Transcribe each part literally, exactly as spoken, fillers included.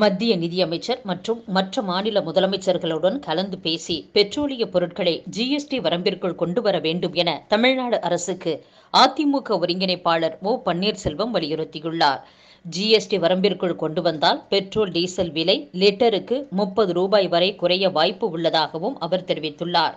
மத்திய நிதியமைச்சர் மற்றும் மற்ற மாநில முதலமைச்சர்களுடன் கலந்து பேசி பெட்ரோலிய பொருட்களை ஜிஎஸ்டி வரம்பிற்குள் கொண்டு வர வேண்டும் என தமிழ்நாடு அரசுக்கு அதிமுக ஒருங்கிணைப்பாளர் ஓ பன்னீர்செல்வம் வலியுறுத்தியுள்ளார். ஜிஎஸ்டி வரம்பிற்குள் கொண்டு வந்தால் பெட்ரோல் டீசல் விலை லிட்டருக்கு முப்பது ரூபாய் வரை குறைய வாய்ப்பு உள்ளதாகவும் அவர் தெரிவித்துள்ளார்.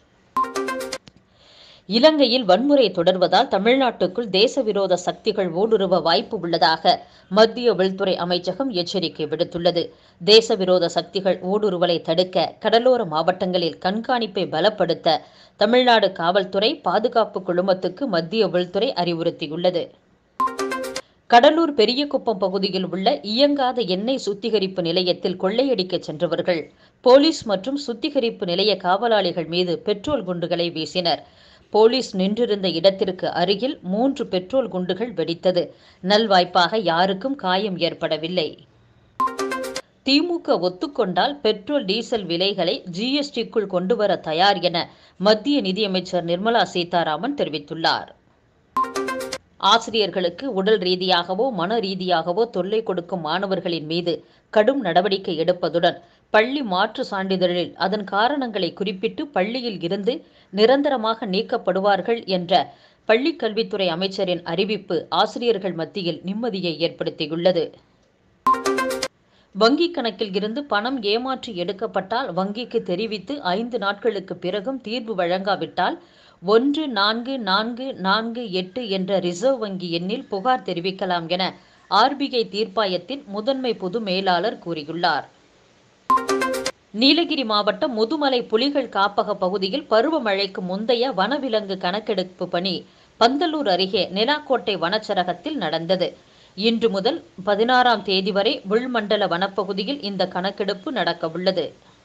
இலங்கையில் வன்முறை தொடர்வதால் தமிழ்நாட்டுக்குள் தேசவிரோத சக்திகள் ஊடுருவ வாய்ப்பு உள்ளதாக மத்திய உள்துறை அமைச்சகம் எச்சரிக்கை விடுத்துள்ளது. தேசவிரோத சக்திகள் ஊடுருவலை தடுக்க கடலோர மாவட்டங்களில் கண்காணிப்பை பலப்படுத்த தமிழ்நாடு காவல்துறை பாதுகாப்பு குழுமத்துக்கு மத்திய உள்துறை அறிவுறுத்தியுள்ளது. கடலூர் பெரியகுப்பம் பகுதியில் உள்ள இயங்காத எண்ணெய் சுத்திகரிப்பு நிலையத்தில் கொள்ளையடிக்க சென்றவர்கள் போலீஸ் மற்றும் சுத்திகரிப்பு நிலைய காவலாளிகள் மீது பெட்ரோல் குண்டுகளை வீசினர். போலீஸ் நின்றிருந்த இடத்திற்கு அருகில் மூன்று பெட்ரோல் குண்டுகள் வெடித்தது. நல்வாய்ப்பாக யாருக்கும் காயம் ஏற்படவில்லை. திமுக ஒத்துக்கொண்டால் பெட்ரோல் டீசல் விலைகளை ஜிஎஸ்டிக்குள் கொண்டுவர தயார் என மத்திய நிதியமைச்சர் நிர்மலா சீதாராமன் தெரிவித்துள்ளார். ஆசிரியர்களுக்கு உடல் ரீதியாகவோ மன ரீதியாகவோ தொல்லை கொடுக்கும் மாணவர்களின் மீது கடும் நடவடிக்கை எடுப்பதுடன் பள்ளி மாற்று சான்றிதழில் அதன் காரணங்களை குறிப்பிட்டு பள்ளியில் இருந்து நிரந்தரமாக நீக்கப்படுவார்கள் என்ற பள்ளிக் கல்வித்துறை அமைச்சரின் அறிவிப்பு ஆசிரியர்கள் மத்தியில் நிம்மதியை ஏற்படுத்தியுள்ளது. வங்கிக் கணக்கில் இருந்து பணம் ஏமாற்றி எடுக்கப்பட்டால் வங்கிக்கு தெரிவித்து ஐந்து நாட்களுக்கு பிறகும் தீர்வு வழங்காவிட்டால் ஒன்று நான்கு நான்கு நான்கு எட்டு என்ற ரிசர்வ் வங்கி எண்ணில் புகார் தெரிவிக்கலாம் என ஆர்பிஐ தீர்ப்பாயத்தின் முதன்மை பொது மேலாளர் கூறியுள்ளார். நீலகிரி மாவட்டம் முதுமலை புலிகள் காப்பக பகுதியில் பருவமழைக்கு முந்தைய வனவிலங்கு கணக்கெடுப்பு பணி பந்தலூர் அருகே நிலாக்கோட்டை வனச்சரகத்தில் நடந்தது. இன்று முதல் பதினாறாம் தேதி வரை உள்மண்டல வனப்பகுதியில் இந்த கணக்கெடுப்பு நடக்கவுள்ளது.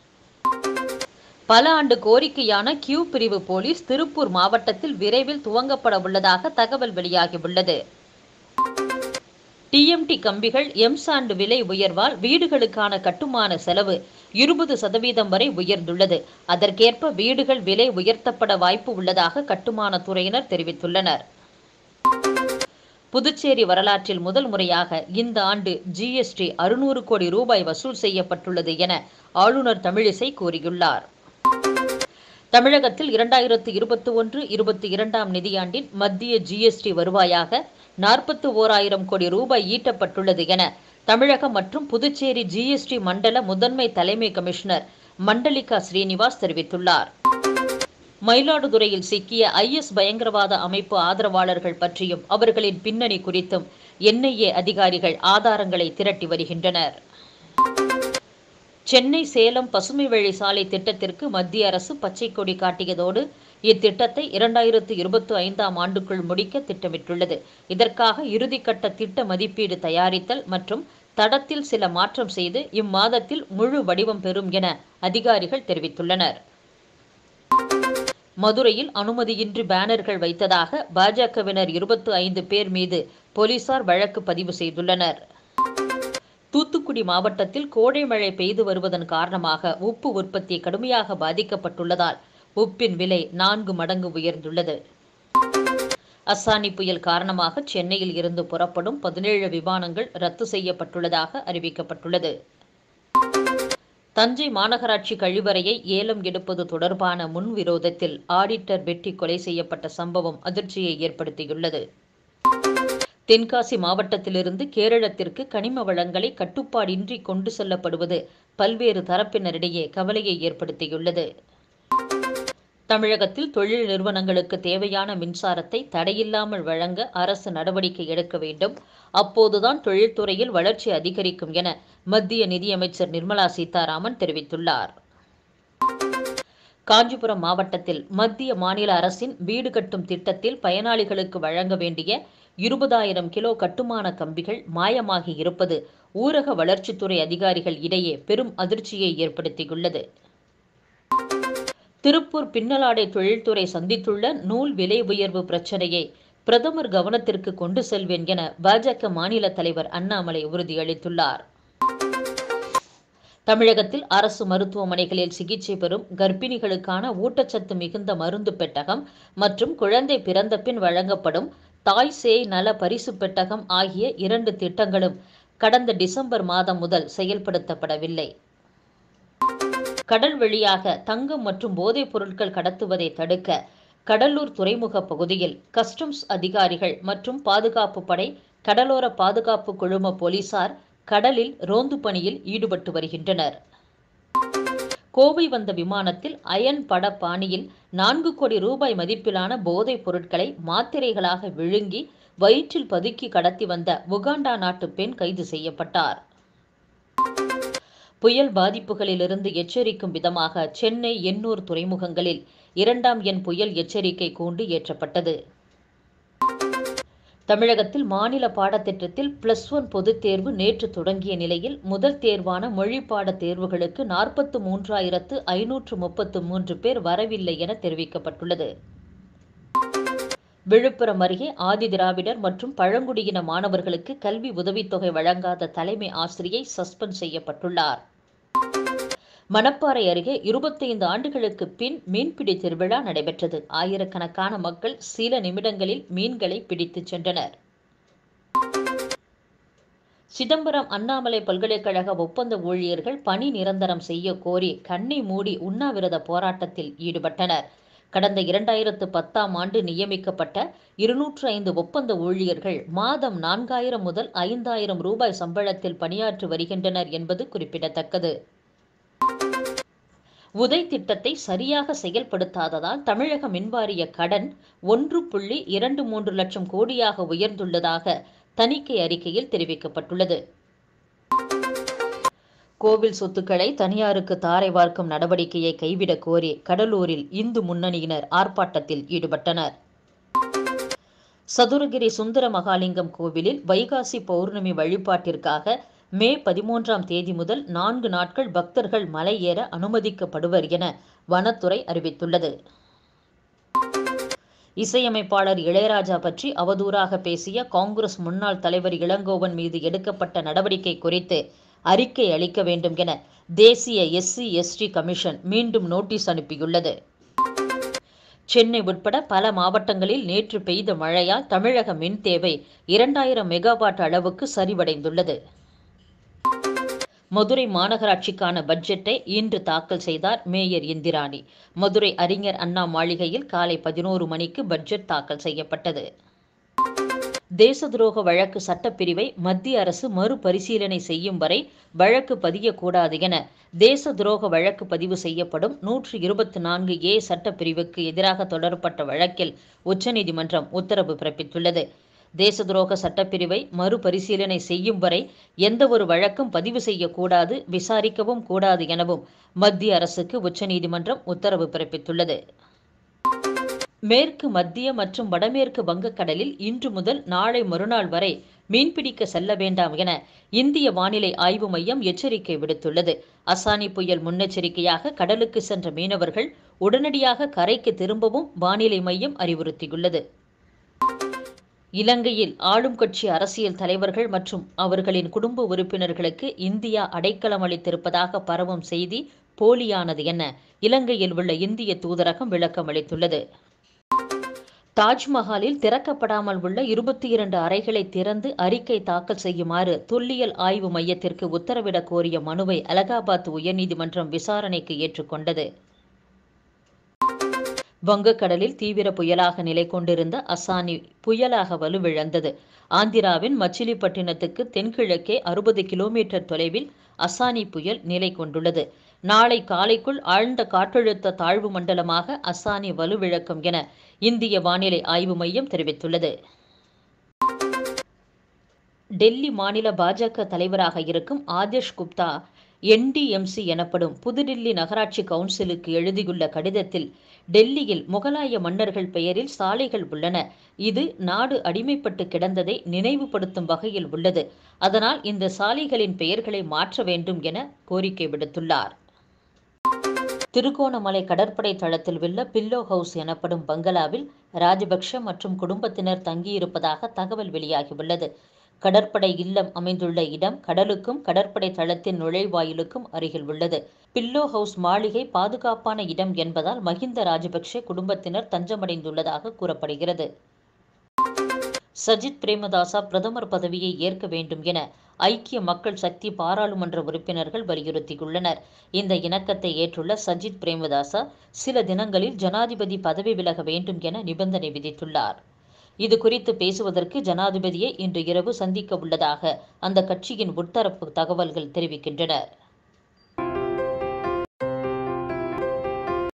பல ஆண்டு கோரிக்கையான கியூ பிரிவு போலீஸ் திருப்பூர் மாவட்டத்தில் விரைவில் துவங்கப்பட உள்ளதாக தகவல் வெளியாகியுள்ளது. டிஎம்டி கம்பிகள் எம்சாண்ட் விலை உயர்வால் வீடுகளுக்கான கட்டுமான செலவு இருபது சதவீதம் வரை உயர்ந்துள்ளது. அதற்கேற்ப வீடுகள் விலை உயர்த்தப்பட வாய்ப்பு உள்ளதாக கட்டுமான துறையினர் தெரிவித்துள்ளனர். புதுச்சேரி வரலாற்றில் முதல் முறையாக இந்த ஆண்டு ஜிஎஸ்டி அறுநூறு கோடி ரூபாய் வசூல் செய்யப்பட்டுள்ளது என ஆளுநர் தமிழிசை கூறியுள்ளார். தமிழகத்தில் இரண்டாயிரத்து இருபத்தி ஒன்று இருபத்தி இரண்டாம் நிதியாண்டின் மத்திய ஜிஎஸ்டி வருவாயாக நாற்பத்தி ஓராயிரம் கோடி ரூபாய் ஈட்டப்பட்டுள்ளது என தமிழகம் மற்றும் புதுச்சேரி ஜிஎஸ்டி மண்டல முதன்மை தலைமை கமிஷனர் மண்டலிகா ஸ்ரீனிவாஸ் தெரிவித்துள்ளார். மயிலாடுதுறையில் சிக்கிய ஐஎஸ் பயங்கரவாத அமைப்பு ஆதரவாளர்கள் பற்றியும் அவர்களின் பின்னணி குறித்தும் என்ஐஏ அதிகாரிகள் ஆதாரங்களை திரட்டி வருகின்றனர். சென்னை சேலம் பசுமை வழி சாலை திட்டத்திற்கு மத்திய அரசு பச்சை கொடி காட்டியதோடு இத்திட்டத்தை இரண்டாயிரத்து இருபத்தி ஐந்தாம் ஆண்டுக்குள் முடிக்க திட்டமிட்டுள்ளது. இதற்காக இறுதிக்கட்ட திட்ட மதிப்பீடு தயாரித்தல் மற்றும் தடத்தில் சில மாற்றம் செய்து இம்மாதத்தில் முழு வடிவம் பெறும் என அதிகாரிகள் தெரிவித்துள்ளனர். மதுரையில் அனுமதியின்றி பேனர்கள் வைத்ததாக பாஜகவினர் இருபத்தி ஐந்து பேர் மீது போலீசார் வழக்கு பதிவு செய்துள்ளனர். தூத்துக்குடி மாவட்டத்தில் கோடை மழை பெய்து வருவதன் காரணமாக உப்பு உற்பத்தி கடுமையாக பாதிக்கப்பட்டுள்ளதால் உப்பின் விலை நான்கு மடங்கு உயர்ந்துள்ளது. அசானி புயல் காரணமாக சென்னையில் இருந்து புறப்படும் பதினேழு விமானங்கள் ரத்து செய்யப்பட்டுள்ளதாக அறிவிக்கப்பட்டுள்ளது. தஞ்சை மாநகராட்சி கழிவறையை ஏலம் எடுப்பது தொடர்பான முன்விரோதத்தில் ஆடிட்டர் வெட்டி கொலை செய்யப்பட்ட சம்பவம் அதிர்ச்சியை ஏற்படுத்தியுள்ளது. தென்காசி மாவட்டத்திலிருந்து கேரளத்திற்கு கனிம வளங்களை கட்டுப்பாடின்றி கொண்டு செல்லப்படுவது பல்வேறு தரப்பினரிடையே கவலையை ஏற்படுத்தியுள்ளது. தமிழகத்தில் தொழில் நிறுவனங்களுக்கு தேவையான மின்சாரத்தை தடையில்லாமல் வழங்க அரசு நடவடிக்கை எடுக்க வேண்டும். அப்போதுதான் தொழில்துறையில் வளர்ச்சி அதிகரிக்கும் என மத்திய நிதியமைச்சர் நிர்மலா சீதாராமன் தெரிவித்துள்ளார். காஞ்சிபுரம் மாவட்டத்தில் மத்திய மாநில அரசின் வீடு கட்டும் திட்டத்தில் பயனாளிகளுக்கு வழங்க வேண்டிய இருபதாயிரம் கிலோ கட்டுமான கம்பிகள் மாயமாகி இருப்பது ஊரக வளர்ச்சித்துறை அதிகாரிகள் இடையே பெரும் அதிர்ச்சியை ஏற்படுத்தியுள்ளது. திருப்பூர் பின்னலாடை தொழில்துறை சந்தித்துள்ள நூல் விலை உயர்வு பிரச்சனையை பிரதமர் கவனத்திற்கு கொண்டு செல்வேன் என பாஜக மாநில தலைவர் அண்ணாமலை உறுதியளித்துள்ளார். தமிழகத்தில் அரசு மருத்துவமனைகளில் சிகிச்சை பெறும் கர்ப்பிணிகளுக்கான ஊட்டச்சத்து மிகுந்த மருந்து பெட்டகம் மற்றும் குழந்தை பிறந்த பின் வழங்கப்படும் தாய் சேய் நல பரிசு பெட்டகம் ஆகிய இரண்டு திட்டங்களும் கடந்த டிசம்பர் மாதம் முதல் செயல்படுத்தப்படவில்லை. கடல் வழியாக தங்கம் மற்றும் போதைப் பொருட்கள் கடத்துவதை தடுக்க கடலூர் துறைமுக பகுதியில் கஸ்டம்ஸ் அதிகாரிகள் மற்றும் பாதுகாப்பு படை, கடலோர பாதுகாப்பு குழும போலீசார் கடலில் ரோந்து பணியில் ஈடுபட்டு வருகின்றனர். கோவை வந்த விமானத்தில் அயன் பட பாணியில் நான்கு கோடி ரூபாய் மதிப்பிலான போதைப் பொருட்களை மாத்திரைகளாக விழுங்கி வயிற்றில் பதுக்கி கடத்தி வந்த உகாண்டா நாட்டு பெண் கைது செய்யப்பட்டார். புயல் பாதிப்புகளிலிருந்து எச்சரிக்கும் விதமாக சென்னை, எண்ணூர் துறைமுகங்களில் இரண்டாம் எண் புயல் எச்சரிக்கை கூண்டு ஏற்றப்பட்டது. தமிழகத்தில் மாநில பாடத்திட்டத்தில் பிளஸ் ஒன் பொதுத் தேர்வு நேற்று தொடங்கிய நிலையில் முதல் தேர்வான மொழி பாட தேர்வுகளுக்கு நாற்பத்து மூன்றாயிரத்து ஐநூற்று முப்பத்து மூன்று பேர் வரவில்லை என தெரிவிக்கப்பட்டுள்ளது. விழுப்புரம் அருகே ஆதி திராவிடர் மற்றும் பழங்குடியின மாணவர்களுக்கு கல்வி உதவித்தொகை வழங்காத தலைமை ஆசிரியை சஸ்பெண்ட் செய்யப்பட்டுள்ளார். மணப்பாறை அருகே இருபத்தைந்து ஆண்டுகளுக்கு பின் மீன்பிடி திருவிழா நடைபெற்றது. ஆயிரக்கணக்கான மக்கள் சில நிமிடங்களில் மீன்களை பிடித்துச் சென்றனர். சிதம்பரம் அண்ணாமலை பல்கலைக்கழக ஒப்பந்த ஊழியர்கள் பணி நிரந்தரம் செய்ய கோரி கண்ணை மூடி உண்ணாவிரத போராட்டத்தில் ஈடுபட்டனர். கடந்த இரண்டாயிரத்து பத்தாம் ஆண்டு நியமிக்கப்பட்ட இருநூற்று ஐந்து ஒப்பந்த ஊழியர்கள் மாதம் நான்காயிரம் முதல் ஐந்தாயிரம் ரூபாய் சம்பளத்தில் பணியாற்றி வருகின்றனர் என்பது குறிப்பிடத்தக்கது. உதய் திட்டத்தை சரியாக செயல்படுத்தாததால் தமிழக மின்வாரிய கடன் ஒன்று புள்ளி இரண்டு மூன்று லட்சம் கோடியாக உயர்ந்துள்ளதாக தணிக்கை அறிக்கையில் தெரிவிக்கப்பட்டுள்ளது. கோவில் சொத்துக்களை தனியாருக்கு தாரை வார்க்கும் நடவடிக்கையை கைவிடக் கோரி கடலூரில் இந்து முன்னணியினர் ஆர்ப்பாட்டத்தில் ஈடுபட்டனர். சதுரகிரி சுந்தர மகாலிங்கம் கோவிலில் வைகாசி பௌர்ணமி வழிபாட்டிற்காக மே பதிமூன்றாம் தேதி முதல் நான்கு நாட்கள் பக்தர்கள் மலை ஏற அனுமதிக்கப்படுவர் என வனத்துறை அறிவித்துள்ளது. இசையமைப்பாளர் இளையராஜா பற்றி அவதூறாக பேசிய காங்கிரஸ் முன்னாள் தலைவர் இளங்கோவன் மீது எடுக்கப்பட்ட நடவடிக்கை குறித்து அறிக்கை அளிக்க வேண்டும் என தேசிய எஸ்சி எஸ்டி கமிஷன் மீண்டும் நோட்டீஸ் அனுப்பியுள்ளது. சென்னை உட்பட பல மாவட்டங்களில் நேற்று பெய்த மழையால் தமிழக மின் தேவை இரண்டாயிரம் மெகாவாட் அளவுக்கு சரிவடைந்துள்ளது. மதுரை மாநகராட்சிக்கான பட்ஜெட்டை இன்று தாக்கல் செய்தார் மேயர் இந்திராணி. மதுரை அறிஞர் அண்ணா மாளிகையில் காலை பதினோரு மணிக்கு பட்ஜெட் தாக்கல் செய்யப்பட்டது. தேச துரோக வழக்கு சட்டப்பிரிவை மத்திய அரசு மறுபரிசீலனை செய்யும் வரை வழக்கு பதியக்கூடாது என தேச துரோக வழக்கு பதிவு செய்யப்படும் நூற்று இருபத்தி நான்கு ஏ சட்டப்பிரிவுக்கு எதிராக தொடரப்பட்ட வழக்கில் உச்சநீதிமன்றம் உத்தரவு பிறப்பித்துள்ளது. தேச துரோக சட்டப்பிரிவை மறுபரிசீலனை செய்யும் வரை எந்தவொரு வழக்கும் பதிவு செய்யக்கூடாது, விசாரிக்கவும் கூடாது எனவும் மத்திய அரசுக்கு உச்சநீதிமன்றம் உத்தரவு பிறப்பித்துள்ளது. மேற்கு மத்திய மற்றும் வடமேற்கு வங்கக்கடலில் இன்று முதல் நாளை மறுநாள் வரை மீன்பிடிக்க செல்ல வேண்டாம் என இந்திய வானிலை ஆய்வு மையம் எச்சரிக்கை விடுத்துள்ளது. அசானி புயல் முன்னெச்சரிக்கையாக கடலுக்கு சென்ற மீனவர்கள் உடனடியாக கரைக்கு திரும்பவும் வானிலை மையம் அறிவுறுத்தியுள்ளது. இலங்கையில் ஆளும் கட்சி அரசியல் தலைவர்கள் மற்றும் அவர்களின் குடும்ப உறுப்பினர்களுக்கு இந்தியா அடைக்கலம் அளித்திருப்பதாக பரவும் செய்தி போலியானது என இலங்கையில் உள்ள இந்திய தூதரகம் விளக்கம் அளித்துள்ளது. தாஜ்மஹாலில் திறக்கப்படாமல் உள்ள இருபத்தி இரண்டு அறைகளை திறந்து அறிக்கை தாக்கல் செய்யுமாறு தொல்லியல் ஆய்வு மையத்திற்கு உத்தரவிடக் கோரிய மனுவை அலகாபாத் உயர்நீதிமன்றம் விசாரணைக்கு ஏற்றுக்கொண்டது. வங்கக்கடலில் தீவிர புயலாக நிலை கொண்டிருந்த அசானி புயலாக வலுவிழந்தது. ஆந்திராவின் மச்சிலிப்பட்டினத்துக்கு தென்கிழக்கே அறுபது கிலோமீட்டர் தொலைவில் அசானி புயல் நிலை கொண்டுள்ளது. நாளை காலைக்குள் ஆழ்ந்த காற்றழுத்த தாழ்வு மண்டலமாக அசானி வலுவிழக்கும் என இந்திய வானிலை ஆய்வு மையம் தெரிவித்துள்ளது. டெல்லி மாநில பாஜக தலைவராக இருக்கும் Adesh Gupta N D M C எனப்படும் புதுடில்லி நகராட்சி கவுன்சிலுக்கு எழுதியுள்ள கடிதத்தில் டெல்லியில் முகலாய மன்னர்கள் பெயரில் சாலைகள் உள்ளன. இது நாடு அடிமைப்பட்டு கிடந்ததை நினைவுபடுத்தும் வகையில் உள்ளது. அதனால் இந்த சாலைகளின் பெயர்களை மாற்ற வேண்டும் என கோரிக்கை விடுத்துள்ளார். திருகோணமலை கடற்படை தளத்தில் உள்ள பில்லோ ஹவுஸ் எனப்படும் பங்களாவில் ராஜபக்ஷ மற்றும் குடும்பத்தினர் தங்கியிருப்பதாக தகவல் வெளியாகியுள்ளது. கடற்படை இல்லம் அமைந்துள்ள இடம் கடலுக்கும் கடற்படை தளத்தின் நுழைவாயிலுக்கும் அருகில் உள்ளது. பில்லோ ஹவுஸ் மாளிகை பாதுகாப்பான இடம் என்பதால் மஹிந்த ராஜபக்ஷ குடும்பத்தினர் தஞ்சமடைந்துள்ளதாக கூறப்படுகிறது. சஜித் பிரேமதாசா பிரதமர் பதவியை ஏற்க வேண்டும் என ஐக்கிய மக்கள் சக்தி பாராளுமன்ற உறுப்பினர்கள் வலியுறுத்தியுள்ளனர். இந்த இணக்கத்தை ஏற்றுள்ள சஜித் பிரேமதாச சில தினங்களில் ஜனாதிபதி பதவி விலக வேண்டும் என நிபந்தனை விதித்துள்ளார். இது குறித்து பேசுவதற்கு ஜனாதிபதியை இன்று இரவு சந்திக்க உள்ளதாக அந்த கட்சியின் உட்தரப்பு தகவல்கள் தெரிவிக்கின்றன.